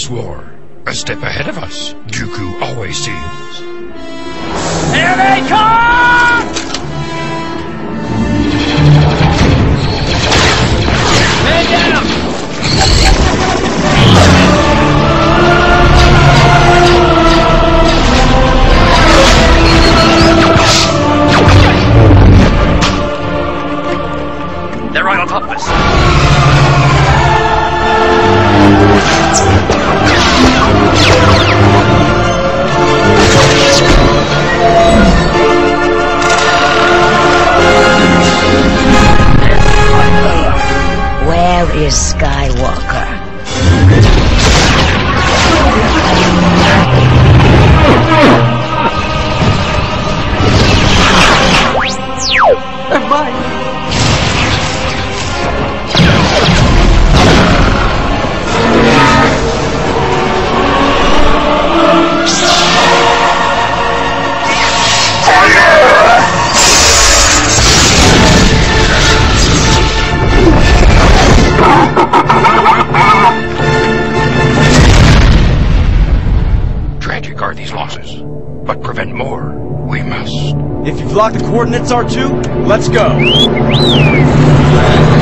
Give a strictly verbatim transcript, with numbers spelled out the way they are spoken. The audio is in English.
this war. A step ahead of us, Dooku always seems. Here they come! Man down! They're right on top of us. Where is Skywalker? They're mine. Tragic are these losses, but prevent more we must. If you've locked the coordinates, R two, let's go!